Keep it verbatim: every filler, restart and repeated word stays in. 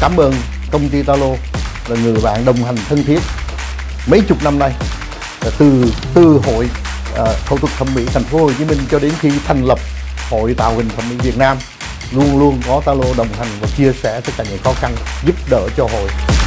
cảm ơn công ty Talo là người bạn đồng hành thân thiết mấy chục năm nay, từ từ hội uh, phẫu thuật thẩm mỹ thành phố Hồ Chí Minh cho đến khi thành lập Hội Tạo hình Thẩm mỹ Việt Nam, luôn luôn có Talo đồng hành và chia sẻ tất cả những khó khăn, giúp đỡ cho hội.